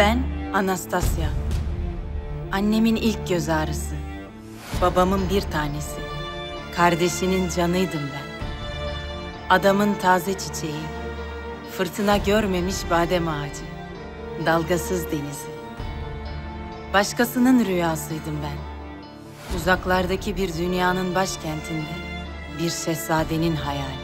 Ben Anastasya. Annemin ilk göz ağrısı. Babamın bir tanesi. Kardeşinin canıydım ben. Adamın taze çiçeği. Fırtına görmemiş badem ağacı. Dalgasız denizi. Başkasının rüyasıydım ben. Uzaklardaki bir dünyanın başkentinde bir şehzadenin hayali.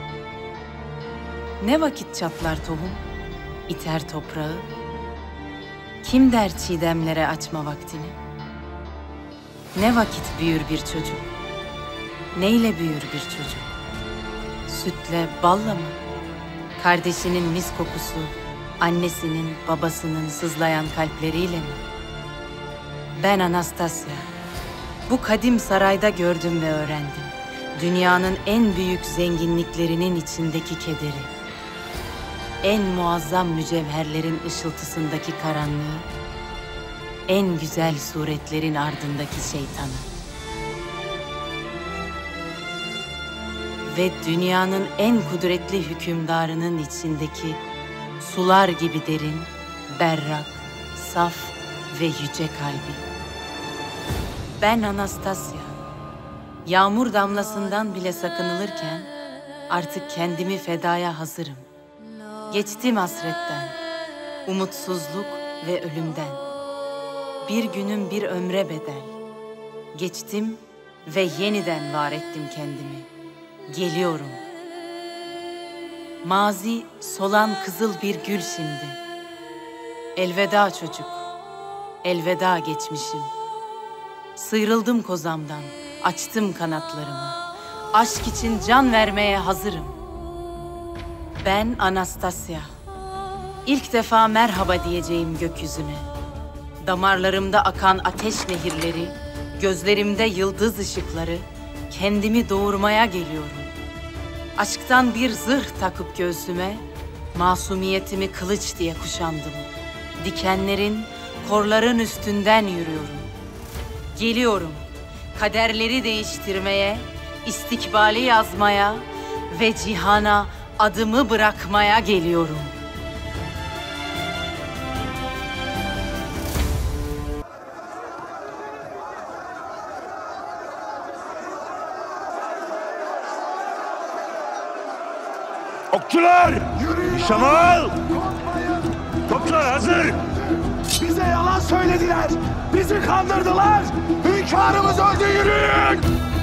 Ne vakit çatlar tohum, iter toprağı? Kim der çiğdemlere açma vaktini? Ne vakit büyür bir çocuk? Neyle büyür bir çocuk? Sütle, balla mı? Kardeşinin mis kokusu, annesinin, babasının sızlayan kalpleriyle mi? Ben Anastasya. Bu kadim sarayda gördüm ve öğrendim. Dünyanın en büyük zenginliklerinin içindeki kederi. En muazzam mücevherlerin ışıltısındaki karanlığı. En güzel suretlerin ardındaki şeytanı. Ve dünyanın en kudretli hükümdarının içindeki sular gibi derin, berrak, saf ve yüce kalbi. Ben Anastasya. Yağmur damlasından bile sakınılırken artık kendimi fedaya hazırım. Geçtim hasretten, umutsuzluk ve ölümden. Bir günüm bir ömre bedel. Geçtim ve yeniden var ettim kendimi. Geliyorum. Mazi solan kızıl bir gül şimdi. Elveda çocuk, elveda geçmişim. Sıyrıldım kozamdan, açtım kanatlarımı. Aşk için can vermeye hazırım. Ben Anastasya. İlk defa merhaba diyeceğim gökyüzüne. Damarlarımda akan ateş nehirleri, gözlerimde yıldız ışıkları, kendimi doğurmaya geliyorum. Aşktan bir zırh takıp göğsüme, masumiyetimi kılıç diye kuşandım. Dikenlerin, korların üstünden yürüyorum. Geliyorum, kaderleri değiştirmeye, istikbali yazmaya ve cihana adımı bırakmaya geliyorum. Okçular! Nişan al! Toplar hazır! Bize yalan söylediler! Bizi kandırdılar! Hünkârımız öldü, yürüyün!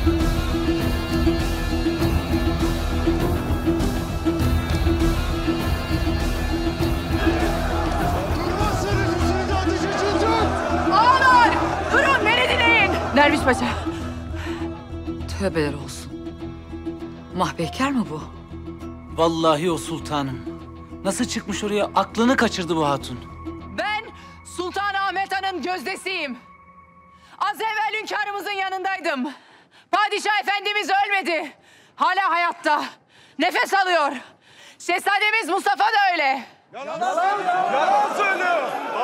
Ağalar! Durun, beni dinleyin! Derviş Paşa. Tövbeler olsun. Mahpeyker mi bu? Vallahi o sultanım. Nasıl çıkmış oraya? Aklını kaçırdı bu hatun. Ben Sultan Ahmet Han'ın gözdesiyim. Az evvel hünkârımızın yanındaydım. Padişah Efendimiz ölmedi. Hala hayatta. Nefes alıyor. Şehzademiz Mustafa da öyle. Yalan söylüyor!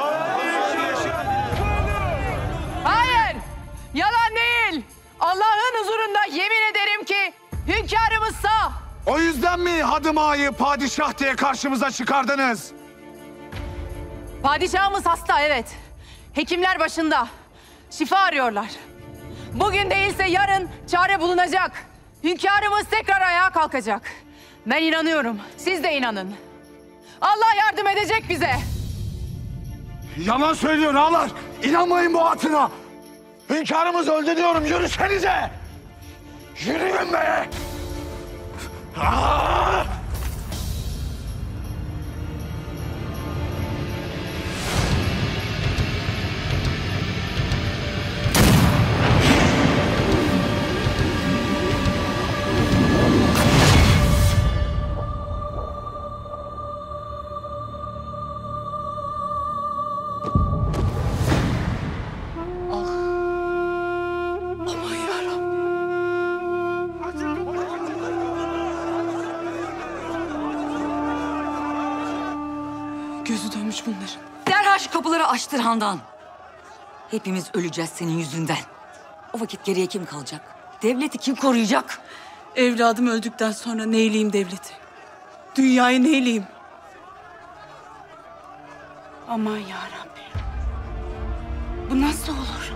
Hayır! Yalan değil! Allah'ın huzurunda yemin ederim ki hünkârımız sağ. O yüzden mi Hadım Ağa'yı padişah diye karşımıza çıkardınız? Padişahımız hasta, evet. Hekimler başında. Şifa arıyorlar. Bugün değilse yarın çare bulunacak. Hünkârımız tekrar ayağa kalkacak. Ben inanıyorum. Siz de inanın. Allah yardım edecek bize. Yalan söylüyor ağalar. İnanmayın bu hatına. Hünkârımız öldü diyorum. Yürüsenize. Yürüyün be. Aa! Gözü dönmüş bunların. Derhal şu kapıları açtır Handan. Hepimiz öleceğiz senin yüzünden. O vakit geriye kim kalacak? Devleti kim koruyacak? Evladım öldükten sonra neyleyim devleti? Dünyayı neyleyim? Aman ya Rabbi. Bu nasıl olur?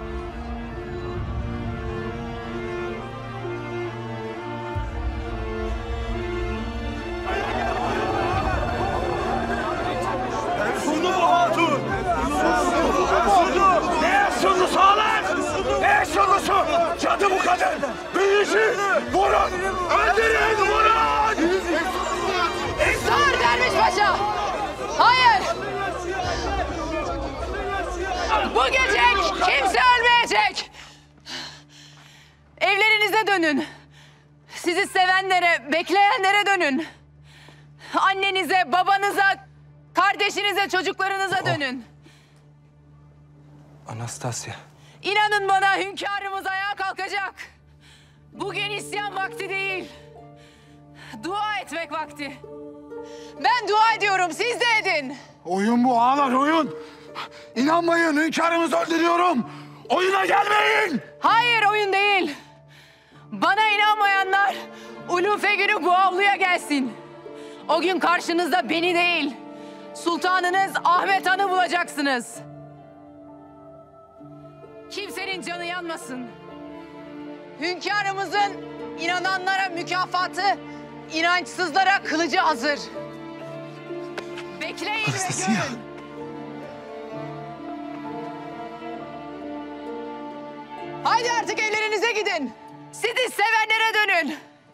Efsunlu bu hatun! Efsunlu! Ne efsunlusu ağlar? Ne efsunlusu? Cadı bu kadın! Büyücü! Vurun! Öldürün! Vurun! Dur Derviş Paşa! Hayır! Bu gece kimse ölmeyecek! Evlerinize dönün. Sizi sevenlere, bekleyenlere dönün. Annenize, babanıza, kardeşinize, çocuklarınıza dönün. Anastasya. İnanın bana, hünkârımız ayağa kalkacak. Bugün isyan vakti değil. Dua etmek vakti. Ben dua ediyorum, siz de edin. Oyun bu ağalar, oyun. İnanmayın, hünkârımızı öldürüyorum. Oyuna gelmeyin. Hayır, oyun değil. Bana inanmayanlar Ulufe günü bu avluya gelsin. O gün karşınızda beni değil, sultanınız Ahmet Han'ı bulacaksınız. Kimsenin canı yanmasın. Hünkârımızın inananlara mükafatı, inançsızlara kılıcı hazır. Bekleyin ve görün. Haydi artık evlerinize gidin. Sizi sevenlere dönün.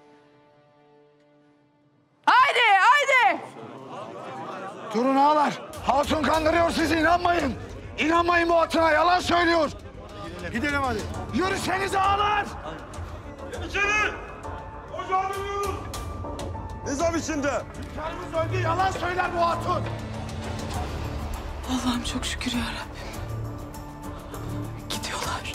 Haydi, haydi. Durun ağalar. Hatun kandırıyor sizi, inanmayın. İnanmayın bu hatuna, yalan söylüyor. Gidelim hadi. Yürüsenize ağalar. İçeri! Ocağınız! Nizam içinde. Hünkârımız öldü, yalan söyler bu hatun. Allah'ım çok şükür ya Rabbim. Gidiyorlar.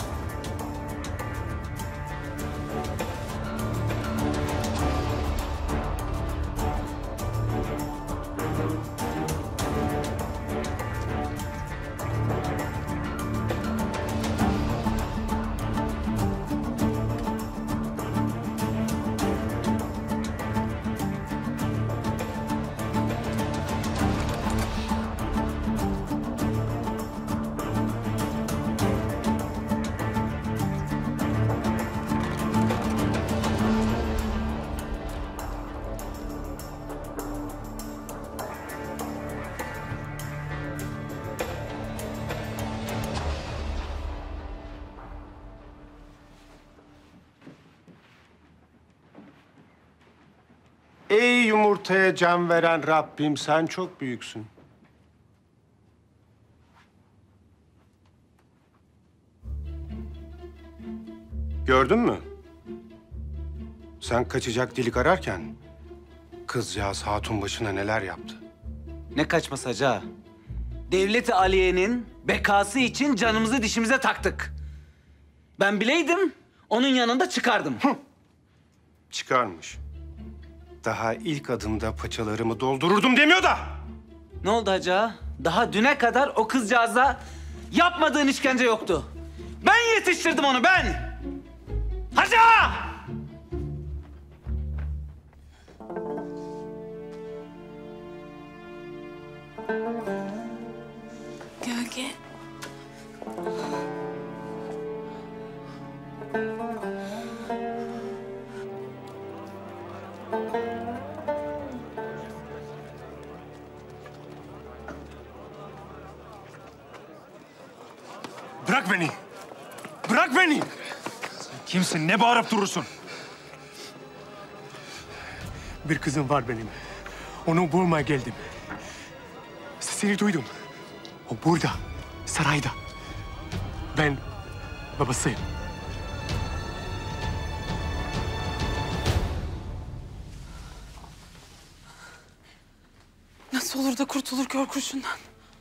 Ey yumurtaya can veren Rabbim, sen çok büyüksün. Gördün mü? Sen kaçacak delik ararken kızcağız hatun başına neler yaptı. Ne kaçması hacı ağa? Devlet-i Aliye'nin bekası için canımızı dişimize taktık. Ben bileydim, onun yanında çıkardım. Çıkarmış. Daha ilk adımda paçalarımı doldururdum demiyor da. Ne oldu hacı ağa? Daha düne kadar o kızcağıza yapmadığın işkence yoktu. Ben yetiştirdim onu, ben! Hacı ağa! Gölge. Bırak beni. Bırak beni. Kimsin? Ne bağırıp durursun? Bir kızım var benim. Onu bulmaya geldim. Sesini duydum. O burada, sarayda. Ben babasıyım. Nasıl olur da kurtulur kör kurşundan?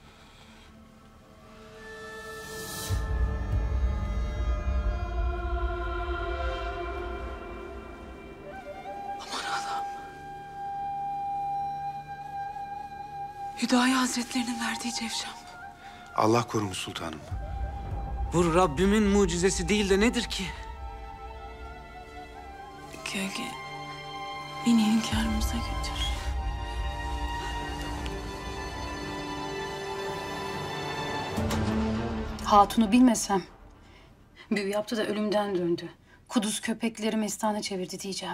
Hüdayi Hazretlerinin verdiği cevşem. Allah korumuş sultanım. Bu Rabbimin mucizesi değil de nedir ki? Gölge, beni hünkârımıza götür. Hatun'u bilmesem. Büyü yaptı da ölümden döndü. Kuduz köpekleri mestane çevirdi diyeceğim.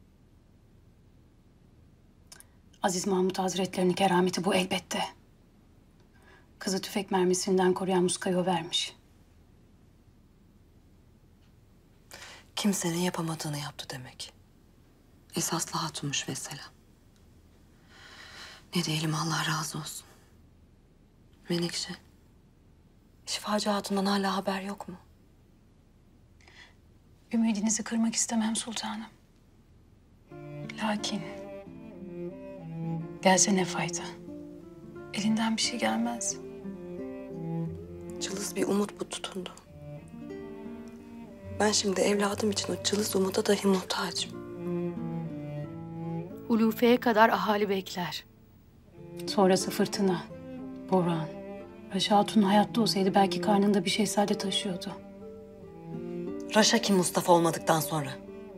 Aziz Mahmut Hazretleri'nin kerameti bu elbette. Kızı tüfek mermisinden koruyan muskayı o vermiş. Kimsenin yapamadığını yaptı demek. Esaslı hatunmuş mesela. Ne diyelim, Allah razı olsun. Menekşe, Şifacı Hatun'dan hala haber yok mu? Ümidinizi kırmak istemem sultanım. Lakin gelse ne fayda? Elinden bir şey gelmez. Cılız bir umut bu tutundu. Ben şimdi evladım için o cılız umuda dahi muhtacım. Ulufe'ye kadar ahali bekler. Sonrası fırtına, boran. Raşa Hatun hayatta olsaydı belki karnında bir şehzade taşıyordu. Raşa kim Mustafa olmadıktan sonra?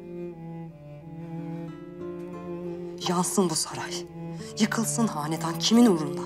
Yansın bu saray. Yıkılsın hanedan, kimin uğrunda?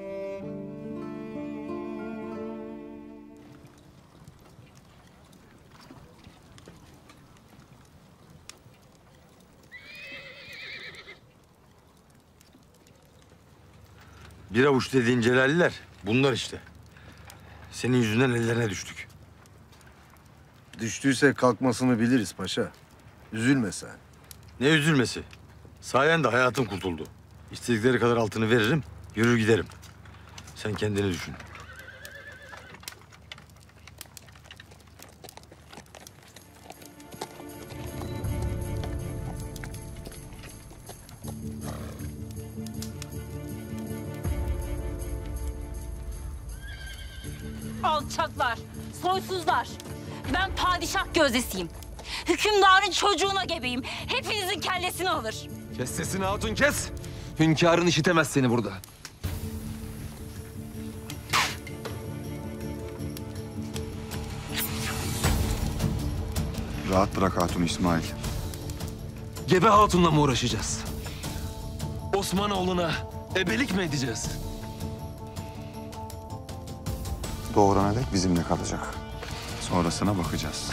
Bir avuç dediğin Celaliler bunlar işte. Senin yüzünden ellerine düştük. Düştüyse kalkmasını biliriz paşa. Üzülme sen. Ne üzülmesi? Sayende hayatım kurtuldu. İstedikleri kadar altını veririm, yürür giderim. Sen kendini düşün. Alçaklar, soysuzlar. Ben padişah gözdesiyim. Hükümdarın çocuğuna gebeyim. Hepinizin kellesini alır. Kes sesini hatun, kes. Hünkârın işitemez seni burada. Rahat bırak hatun İsmail. Gebe hatunla mı uğraşacağız? Osmanoğlu'na ebelik mi edeceğiz? Doğurana dek bizimle kalacak. Sonrasına bakacağız.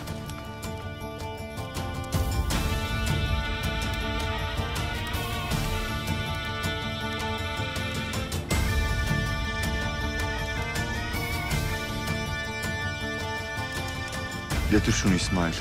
Getir şunu İsmail.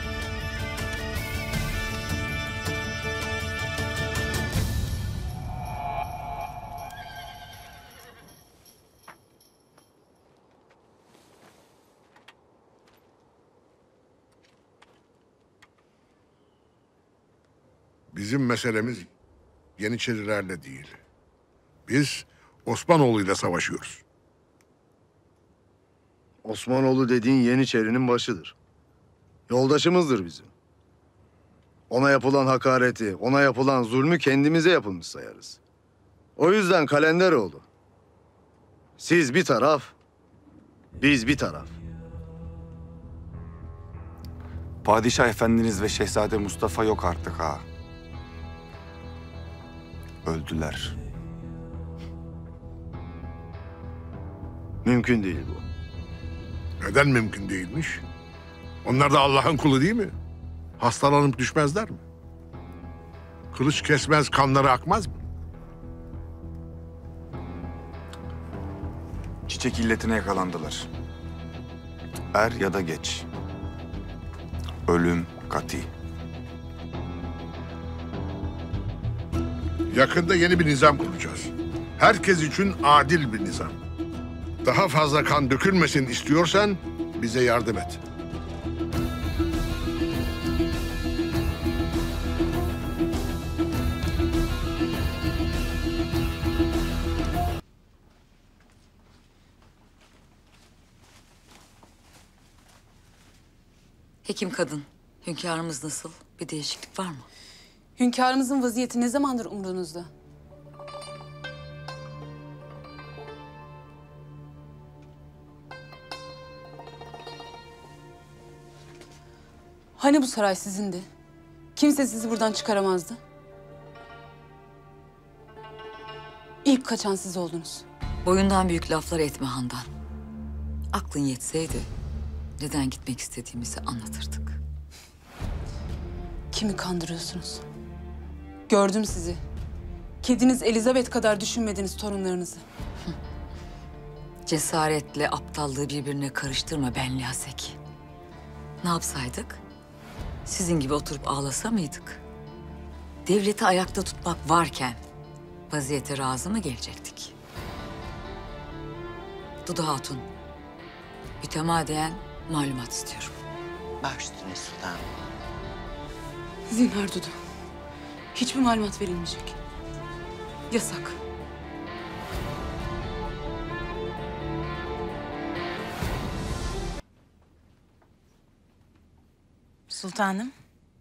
Bizim meselemiz Yeniçerilerle değil. Biz Osmanoğlu'yla savaşıyoruz. Osmanoğlu dediğin Yeniçerinin başıdır. Yoldaşımızdır bizim. Ona yapılan hakareti, ona yapılan zulmü kendimize yapılmış sayarız. O yüzden Kalenderoğlu. Siz bir taraf, biz bir taraf. Padişah Efendiniz ve Şehzade Mustafa yok artık ha. Öldüler. Mümkün değil bu. Neden mümkün değilmiş? Onlar da Allah'ın kulu değil mi? Hastalanıp düşmezler mi? Kılıç kesmez, kanları akmaz mı? Çiçek illetine yakalandılar. Er ya da geç. Ölüm kati. Yakında yeni bir nizam kuracağız. Herkes için adil bir nizam. Daha fazla kan dökülmesin istiyorsan bize yardım et. Hekim kadın, hünkârımız nasıl? Bir değişiklik var mı? Hünkârımızın vaziyeti ne zamandır umrunuzda? Hani bu saray sizindi? Kimse sizi buradan çıkaramazdı. İlk kaçan siz oldunuz. Boyundan büyük laflar etme Handan. Aklın yetseydi neden gitmek istediğimizi anlatırdık. Kimi kandırıyorsunuz? Gördüm sizi. Kediniz Elizabeth kadar düşünmediniz torunlarınızı. Cesaretle aptallığı birbirine karıştırma benli Haseki. Ne yapsaydık? Sizin gibi oturup ağlasa mıydık? Devleti ayakta tutmak varken vaziyete razı mı gelecektik? Dudu Hatun, mütemadiyen malumat istiyorum. Baş üstüne sultanım. Zinhar Dudu. Hiçbir malumat verilmeyecek. Yasak. Sultanım.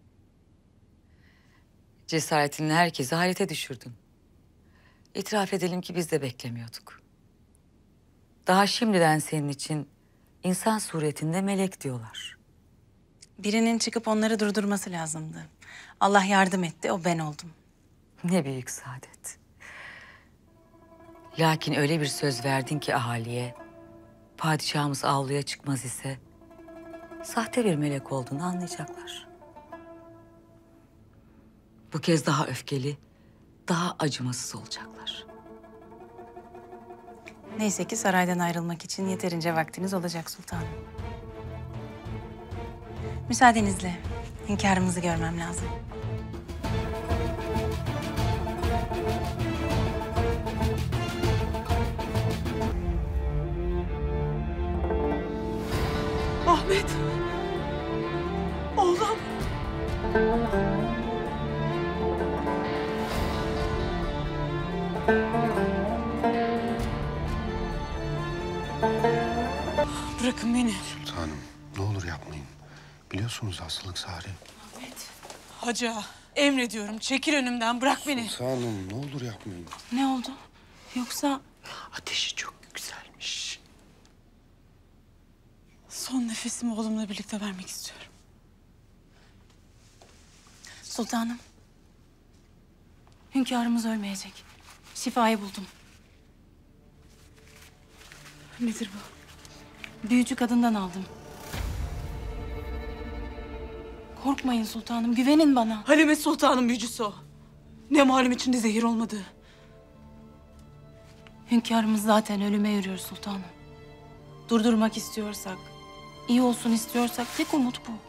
Cesaretinle herkesi hayrete düşürdün. İtiraf edelim ki biz de beklemiyorduk. Daha şimdiden senin için insan suretinde melek diyorlar. Birinin çıkıp onları durdurması lazımdı. Allah yardım etti, o ben oldum. Ne büyük saadet. Lakin öyle bir söz verdin ki ahaliye, padişahımız avluya çıkmaz ise sahte bir melek olduğunu anlayacaklar. Bu kez daha öfkeli, daha acımasız olacaklar. Neyse ki saraydan ayrılmak için yeterince vaktiniz olacak sultanım. Müsaadenizle hünkârımızı görmem lazım. Ahmet. Oğlum. Bırakın beni. Sultanım, ne olur yapmayın. Biliyorsunuz hastalık Sari. Ahmet. Hacı ağa, emrediyorum. Çekil önümden, bırak beni. Sultanım, ne olur yapmayın. Ne oldu? Yoksa... Ateşi çok yükselmiş. Son nefesimi oğlumla birlikte vermek istiyorum. Sultanım. Hünkârımız ölmeyecek. Şifayı buldum. Nedir bu? Büyücü kadından aldım. Korkmayın sultanım, güvenin bana. Halime Sultan'ın büyücüsü o. Ne malum içinde zehir olmadığı. Hünkârımız zaten ölüme yürüyor sultanım. Durdurmak istiyorsak, iyi olsun istiyorsak tek umut bu.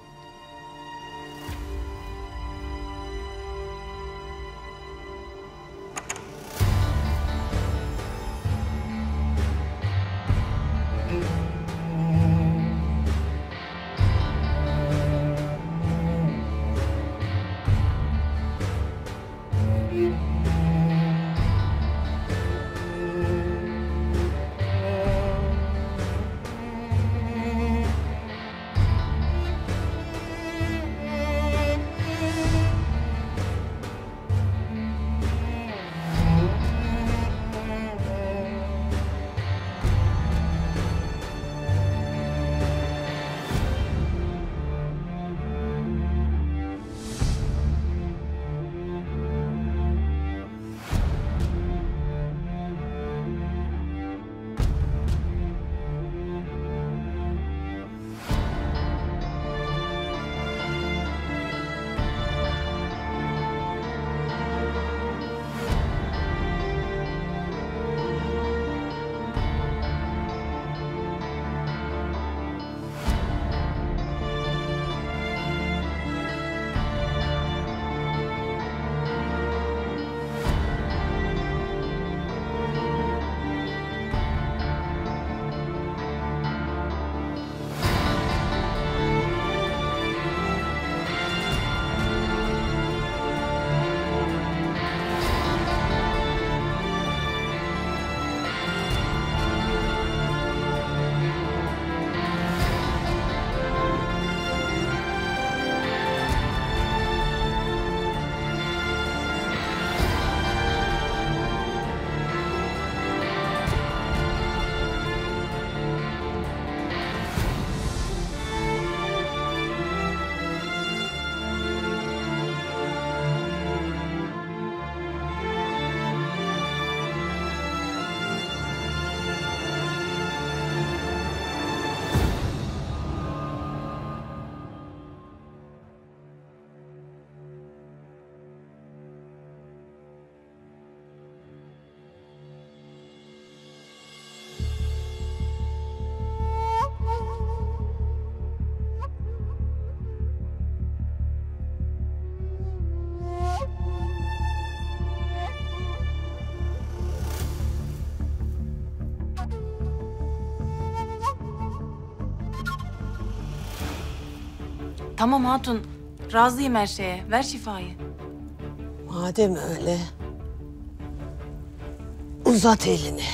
Tamam hatun. Razıyım her şeye. Ver şifayı. Madem öyle, uzat elini.